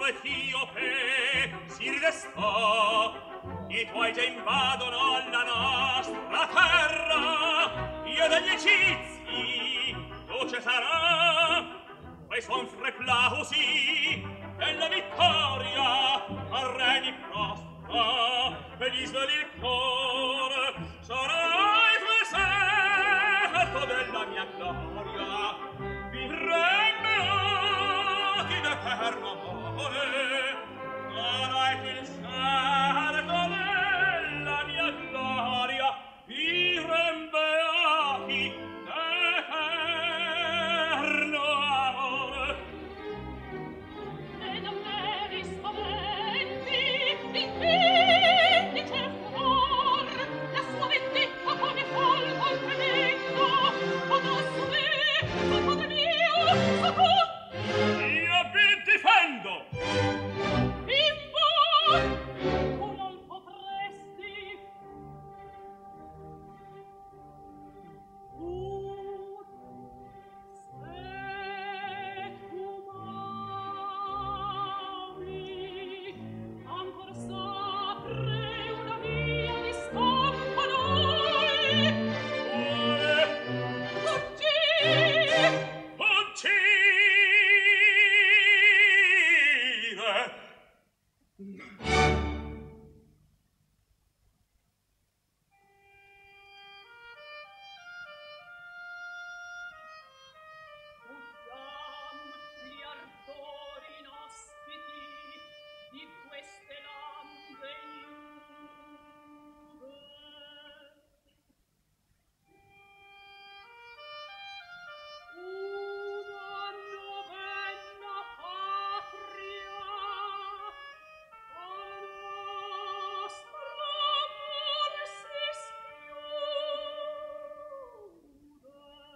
Etiope si ridestò, i tuoi già invadono la nostra terra, io degli egizi, luce sarà, quei suon freplausi, e la vittoria al re di prostra, e gli sveli il cor, sarai tu il serto della mia gloria, vivremmo in eterno amore, sarai tu il serto della mia gloria, vivremmo in eterno amore. E non devi spaventi, vindice il furor, la sua vendetta come folgo al tremendo, adesso me, oh padre mio, socorro! Io vi difendo! Bimbo, tu non potresti. Se tu m'ami, ancor s'apre una via di scampo a noi. Fuggi! Fuggire! Usiam gli ardori inospiti di queste lande iude. Una novenna patria a nostro amor si schiude.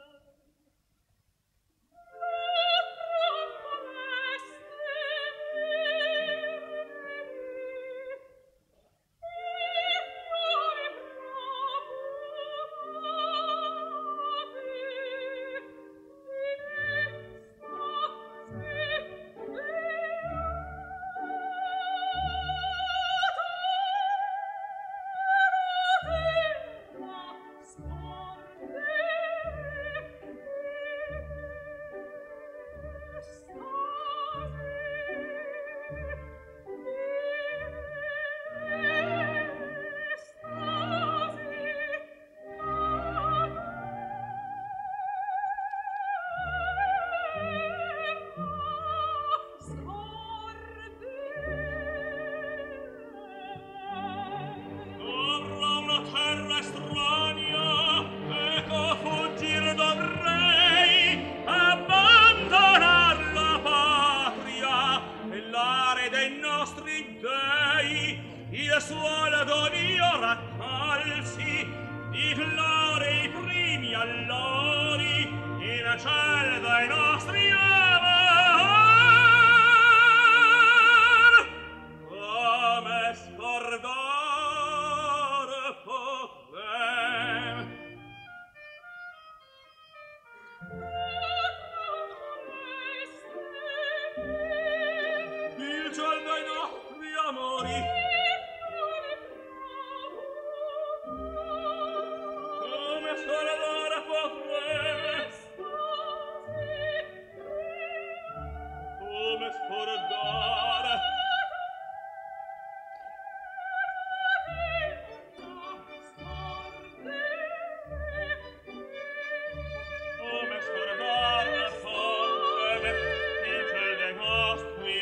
Torna una terra estranea, ecco fuggire dovrei, abbandonar la patria e l'are dei nostri dei, il suolo d'Odio raccolsi, di gloria i primi allori, in ciel dei nostri amor. Come scordare potrem il ciel dei nostri amori. Come scordare potrem, come scordare come scordare potrem il ciel dei nostri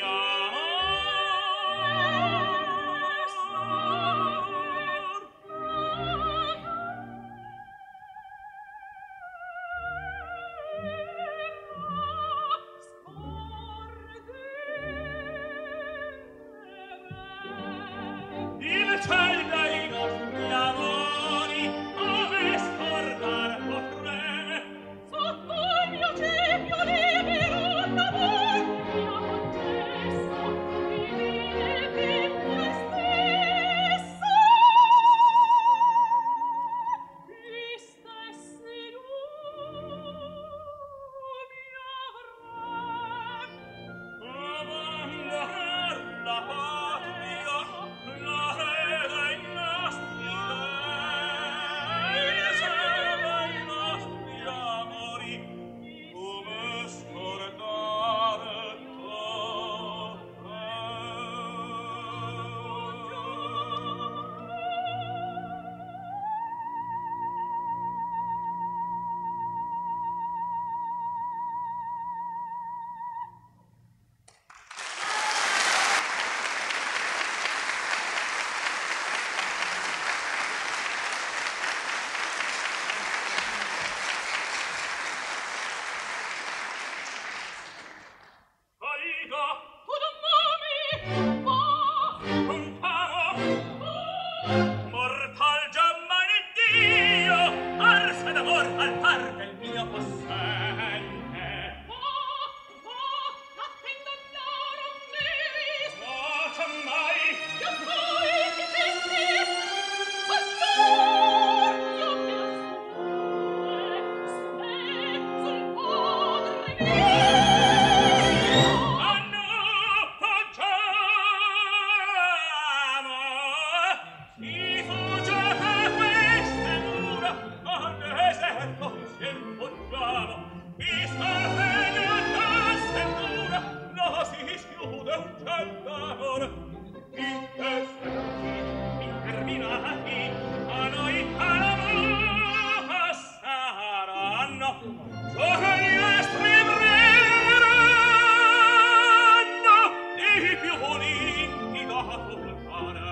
amor. Il ciel dei nostri amori, come scordare potrem Sotto il mio cepio libero d'amor, mia contessa, vivevi te stessa. Gli stessi lumi avran Mortal giammai Dio, arse d'amor al par del mio possente. L'attendo d'oro miris. No, giammai. Io poi ti cesti, azzur, io che sul padre mio. Si fuggiate queste mura, al deserto si infuggiamo. Vista il regno da sventura, no si schiude un ciel d'amore. I testi interminati a noi calamò saranno, sopra gli astri brilleranno, i più limpi da fulmare.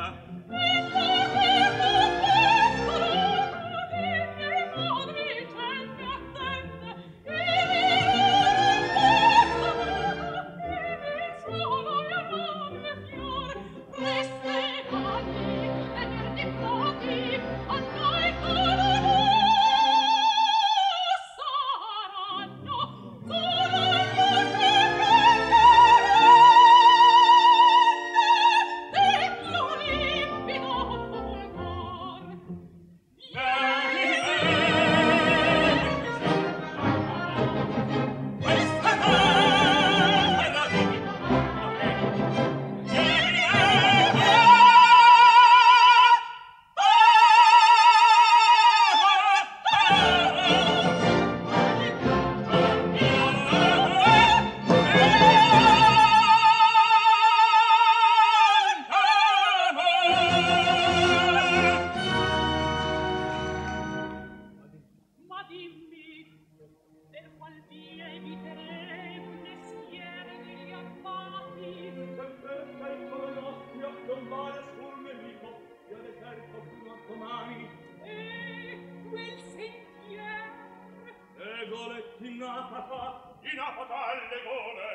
Ma dimmi, per qual via eviterei un mestiere degli armati? Sempre con nostri a piombare sul nemico, e al deserto fino a domani. E quel sentiero? Egole in apata alle gole.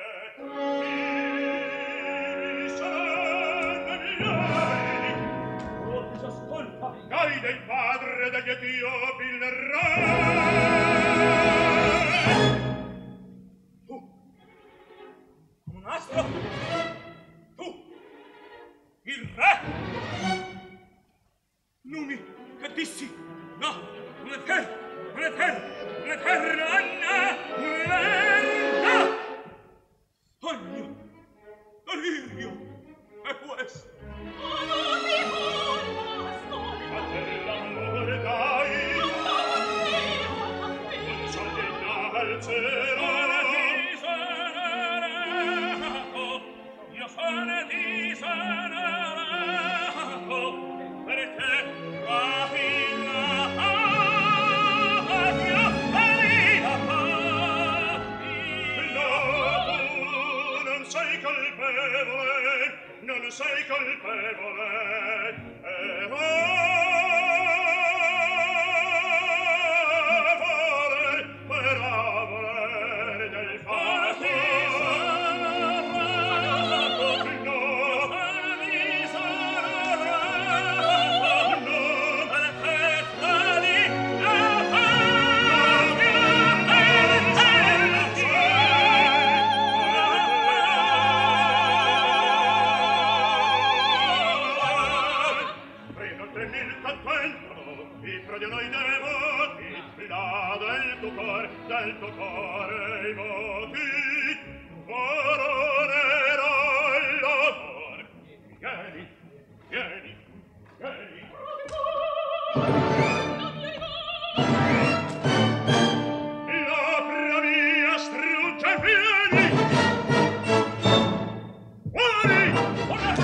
I saranno miei. Oh, ti s'ascolta. Dai del padre degli Etiopi il re. Tu, un astro? Tu, il re? Numi, che dissi? No, non è vero, non è vero, non è vero, Anna, merda! Ogni delirio è questo. Oh, non mi voglio, ascolta! Ma te l'amore dai, Non salve dal cielo. Io sono disonerato, per te non sei colpevole, per amore del fatto. Di noi devoti, là del tuo cuore i voti, coronerò l'amor. Vieni, vieni, vieni. L'opera mia strugge, vieni! Fuori!